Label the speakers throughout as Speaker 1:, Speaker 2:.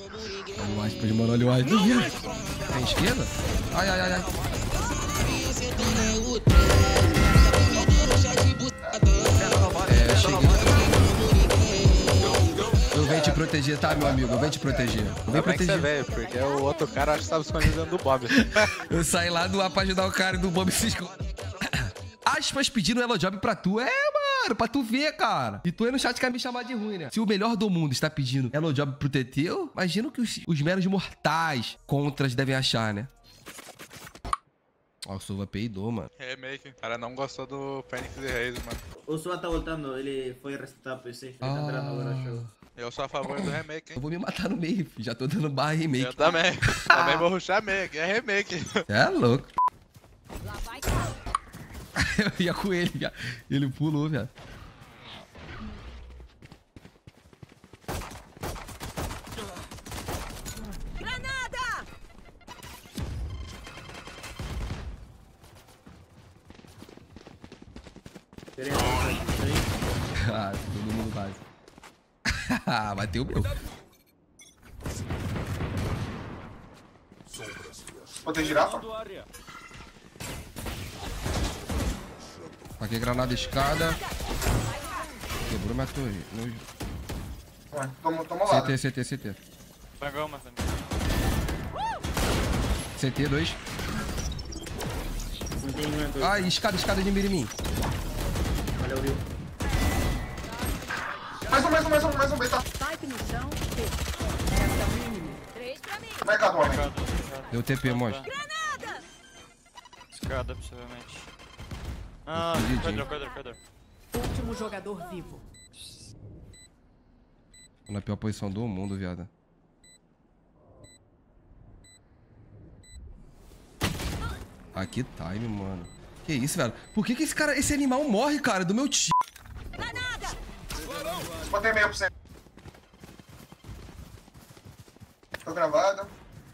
Speaker 1: Olha o aspas, mano, olha o aspas. Tem esquerda? Ai, ai, ai, ai. É, cheguei. Eu venho te proteger, tá, meu amigo? Eu venho te proteger. Eu venho proteger.
Speaker 2: Você veio, porque o outro cara acho que tava escondido dentro do Bob.
Speaker 1: Eu saí lá do ar pra ajudar o cara e do Bob se esconde. Aspas pedindo um Elojob pra tu. É, mano, pra tu ver, cara. E tu aí no chat quer me chamar de ruim, né? Se o melhor do mundo está pedindo Elojob pro TT, eu imagino que os meros mortais contras devem achar, né? Ó, o Sova peidou, mano.
Speaker 2: Remake. O cara não gostou do Fênix e Reis, mano.
Speaker 3: O Sova tá voltando, ele foi resetar o PC. Ele tá entrando agora, show.
Speaker 2: Eu sou a favor do remake, hein?
Speaker 1: Eu vou me matar no meio, filho. Já tô dando barra remake.
Speaker 2: Eu também. Também vou rushar make, é remake.
Speaker 1: É louco. Eu ia com ele, viado. Ele pulou, viado.
Speaker 4: Granada!
Speaker 1: Ah, todo mundo base. Bateu o meu.
Speaker 5: Pode ter girafa?
Speaker 1: Paguei granada escada. Quebrou minha torre.
Speaker 5: Ué, toma lá.
Speaker 1: CT.
Speaker 2: Pegou uma também.
Speaker 1: CT 2. Ai, escada de mirimim.
Speaker 3: Olha o Rio.
Speaker 5: Mais um, beta.
Speaker 4: Spike no chão. Resta um inimigo. 3 pra mim.
Speaker 5: Vai cá, homem.
Speaker 1: Deu TP, monstro.
Speaker 4: Granada!
Speaker 2: Escada, possivelmente. Ah, corredor.
Speaker 4: Último jogador vivo.
Speaker 1: Tô na pior posição do mundo, viado. Ah, que time, mano. Que isso, velho? Por que esse animal morre, cara, do meu time?
Speaker 4: Granada!
Speaker 5: Botei meio por cento. Tô gravado.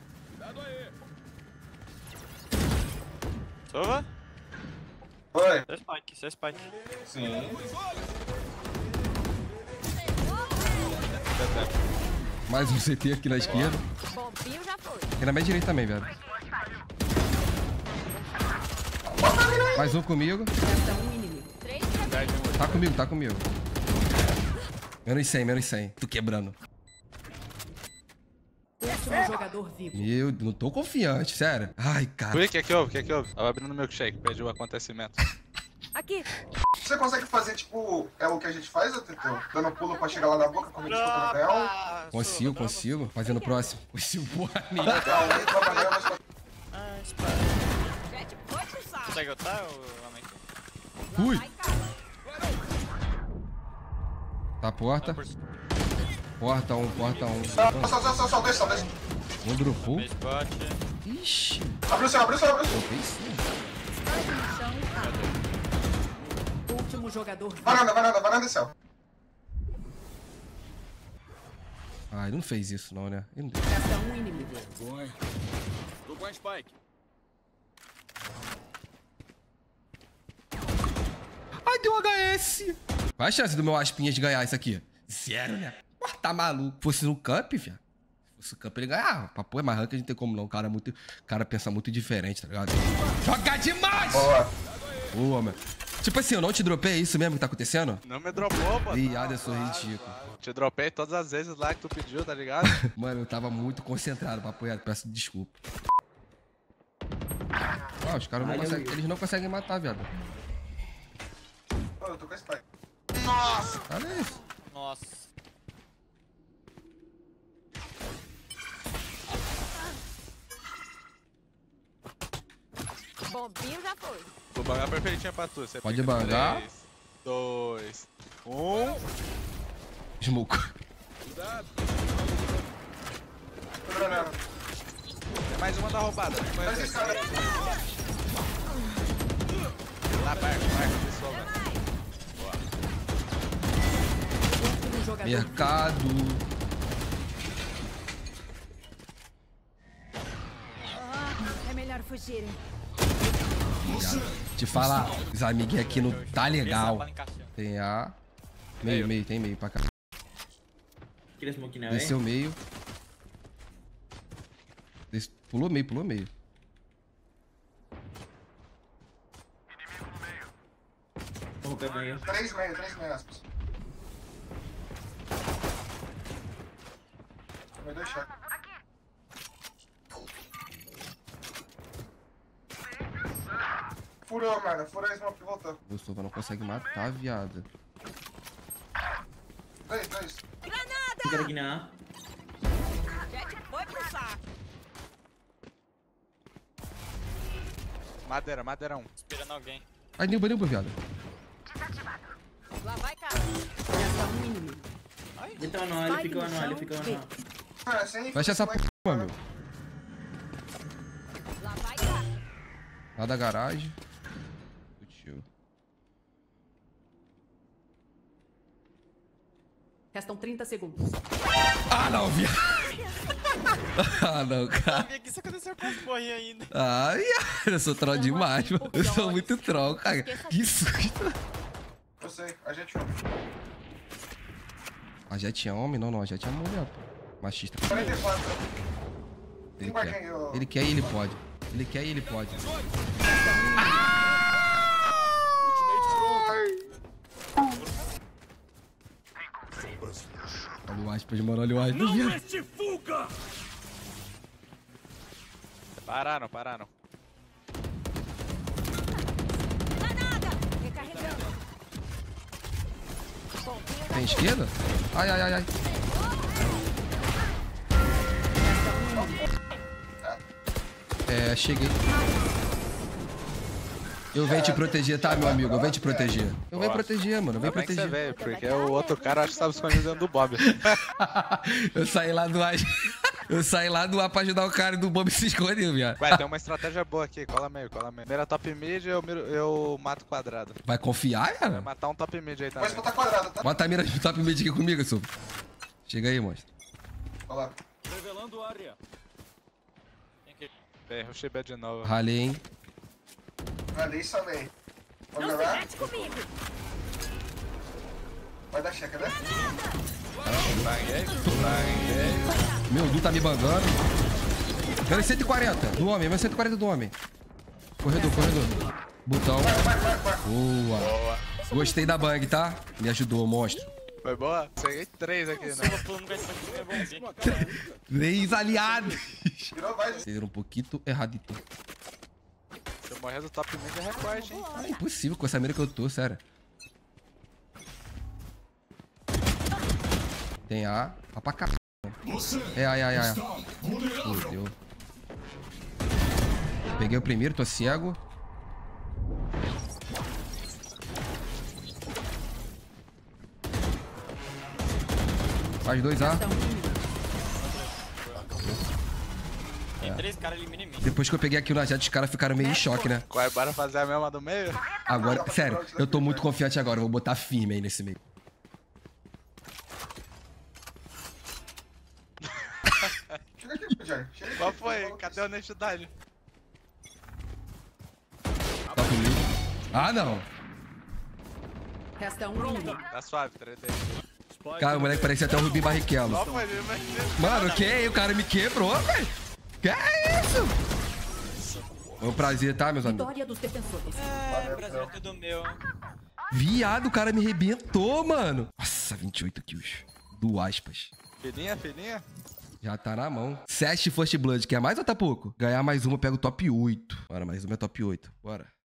Speaker 2: Sova?
Speaker 5: Oi.
Speaker 2: Você é Spike.
Speaker 5: Sim.
Speaker 1: Mais um CT aqui na esquerda.
Speaker 4: Bombinho já foi.
Speaker 1: E na minha direita também, velho. Mais um comigo.
Speaker 4: Resta um inimigo. 3 pra mim.
Speaker 1: Tá comigo. Menos 100. Tô quebrando.
Speaker 4: Último jogador vivo.
Speaker 1: Meu, não tô confiante, sério. Ai, cara.
Speaker 2: Por que é que houve? Tava abrindo milkshake, perdi o acontecimento.
Speaker 4: Aqui.
Speaker 5: Você consegue fazer, tipo, é o que a gente faz, Teteu? Dando pulo pra chegar lá na boca, como a gente toca no canhão?
Speaker 1: Consigo. Fazendo o próximo. Consigo, porra nenhuma.
Speaker 5: Não, entra pra ganhar, mas...
Speaker 4: Jet foi pro saco.
Speaker 2: Consegue ultar ou homem?
Speaker 1: Fui.
Speaker 4: Vai, cara.
Speaker 1: Tá a porta. Porta um.
Speaker 5: Só, deixa.
Speaker 1: Um dropou.
Speaker 2: Spot.
Speaker 1: Ixi.
Speaker 5: Abriu o céu.
Speaker 1: Eu fiz sim.
Speaker 4: Spike no chão. Último jogador vivo.
Speaker 5: Varanda e céu.
Speaker 1: Ah, ele não fez isso não, né? Ele não...
Speaker 4: Resta um inimigo.
Speaker 6: Tô com a Spike.
Speaker 1: Ai, deu HS. Qual a chance do meu Aspinhas de ganhar isso aqui? 0, né? Pô, tá maluco. Se fosse no camp, viado. Se fosse no camp, ele ganhava. Papo é mais rank, a gente não tem como não. O cara pensa muito diferente, tá ligado? Joga demais! Boa, mano. Tipo assim, eu não te dropei, é isso mesmo que tá acontecendo?
Speaker 2: Não me dropou, pô.
Speaker 1: Ih, Aderson ridículo.
Speaker 2: Te dropei todas as vezes lá que tu pediu, tá ligado?
Speaker 1: Mano, eu tava muito concentrado, papo reto. Peço desculpa. Ah, os caras não conseguem. Eles não conseguem matar, viado.
Speaker 5: Eu tô com a Spike.
Speaker 1: Olha isso.
Speaker 2: Nossa.
Speaker 4: Bombinho já foi.
Speaker 2: Vou bangar perfeitinho pra tu. Você
Speaker 1: Pode
Speaker 2: fica
Speaker 1: bangar.
Speaker 2: 3, 2, 1.
Speaker 1: Smoke.
Speaker 5: Tô granada.
Speaker 2: Tem mais uma da roubada. Foi
Speaker 5: Mas esse cara...
Speaker 2: lá, barco, pessoal, velho.
Speaker 4: Último jogador vivo.
Speaker 1: Mercado.
Speaker 4: É melhor fugirem.
Speaker 1: Te falar, os amiguinhos aqui não tá legal. Tem A. Meio, tem meio pra cá.
Speaker 3: Aquele smoke na
Speaker 1: Desceu meio. Pulou meio, pulou meio.
Speaker 3: Vamos pegar aí.
Speaker 5: 3 meio, aspas. Vai deixar. Furou, mano. Furou a smoke e voltou.
Speaker 1: O Sova não consegue matar, viado.
Speaker 5: 2.
Speaker 3: Fica aqui na A.
Speaker 4: Jet foi pro saco.
Speaker 2: Madeira 1.
Speaker 6: Esperando alguém.
Speaker 1: Ai, Nilba, viado.
Speaker 4: Lá vai, cara. Resta um inimigo.
Speaker 3: Ele tá no A, ele ficou no A, ele ficou no A.
Speaker 5: Cara, sem
Speaker 1: Fecha essa porra, meu.
Speaker 4: Lá vai, cara.
Speaker 1: Lá da garagem. Tio.
Speaker 4: Restam 30 segundos.
Speaker 1: Ah, não, viado. Ah, não, cara.
Speaker 6: Sabia que isso aconteceu com as morri ainda.
Speaker 1: Ah, viado. Eu sou troll demais, mano. Eu sou muito troll, cara. Que susto.
Speaker 5: Eu sei, a gente foi.
Speaker 1: A Jet é homem? Não, a Jet é mulher, pô. Machista.
Speaker 5: 44.
Speaker 1: Ele
Speaker 5: Tem
Speaker 1: quer.
Speaker 5: barquinho, ó.
Speaker 1: Ele quer e ele pode. Ele quer e ele pode. Olha o aspas, mano. Olha o aspas. viado.
Speaker 2: Pararam.
Speaker 4: Danada! Recarregando.
Speaker 1: Tem esquerda? Ai. É, cheguei. Eu venho te proteger, tá, meu amigo? Eu venho te proteger. Eu venho proteger, mano. Eu venho
Speaker 2: Ainda bem que você
Speaker 1: proteger.
Speaker 2: veio, porque o outro cara acho que tava escondido dentro do Bob.
Speaker 1: Eu saí lá do ar. Eu saí lá do ar pra ajudar o cara e do Bob se escondeu, viado.
Speaker 2: Ué, tem uma estratégia boa aqui, cola meio. Primeira top mid, eu mato quadrado.
Speaker 1: Vai confiar,
Speaker 2: Vai
Speaker 1: cara?
Speaker 2: matar um top mid aí
Speaker 5: Pode
Speaker 2: também.
Speaker 5: botar quadrado, tá?
Speaker 1: Bota a mira de top mid aqui comigo, Sup. Chega aí, monstro.
Speaker 5: Olha lá.
Speaker 6: Revelando área.
Speaker 2: Rushei B de novo.
Speaker 1: Ralei, hein?
Speaker 5: Ali, salei. Pode
Speaker 4: Não se
Speaker 5: jogar?
Speaker 4: mete comigo.
Speaker 5: Vai dar checa, né?
Speaker 2: Banguei.
Speaker 1: Meu Du tá me bangando. Menos 140 do homem, menos 140 do homem. Corredor. Botão. Boa. Gostei da bang, tá? Me ajudou, monstro.
Speaker 2: Foi boa? Peguei 3 aqui, né?
Speaker 6: Tava pulando com esse aqui, é bonzinho.
Speaker 1: 3 aliados.
Speaker 5: Virou, vai.
Speaker 1: Ser um pouquinho erradito.
Speaker 2: Se eu morrer do top mid é recorte, hein?
Speaker 1: Ah, impossível com essa mira que eu tô, sério. Tem A. A pra cá. É, ai. Fudeu. Peguei o primeiro, tô cego. Faz 2 A.
Speaker 4: Resta um inimigo.
Speaker 6: Tem 3 caras eliminam em mim.
Speaker 1: Depois que eu peguei aqui na Jet, os caras ficaram meio em choque, né?
Speaker 2: Vai, bora fazer a mesma do meio?
Speaker 1: Agora, sério, eu tô muito confiante agora. Eu vou botar firme aí nesse meio.
Speaker 5: Chega aqui, Jai. Chega aqui.
Speaker 2: Qual foi? Cadê a honestidade?
Speaker 1: Tá comigo. Ah, não.
Speaker 4: Resta um inimigo.
Speaker 2: Tá suave, 3
Speaker 1: Cara, o moleque parecia até o Rubinho Barrichello.
Speaker 2: Qual foi? Mas...
Speaker 1: Mano, que? O cara me quebrou, velho. Que é isso? Foi um prazer, tá, meus amigos?
Speaker 4: Vitória dos defensores.
Speaker 6: É, Brasil é tudo meu.
Speaker 1: Viado, o cara me arrebentou, mano. Nossa, 28 kills. Do aspas.
Speaker 2: Filhinha?
Speaker 1: Já tá na mão. 7 First Blood. Quer mais ou tá pouco? Ganhar mais uma, eu pego o top 8. Bora, mais uma é top 8. Bora.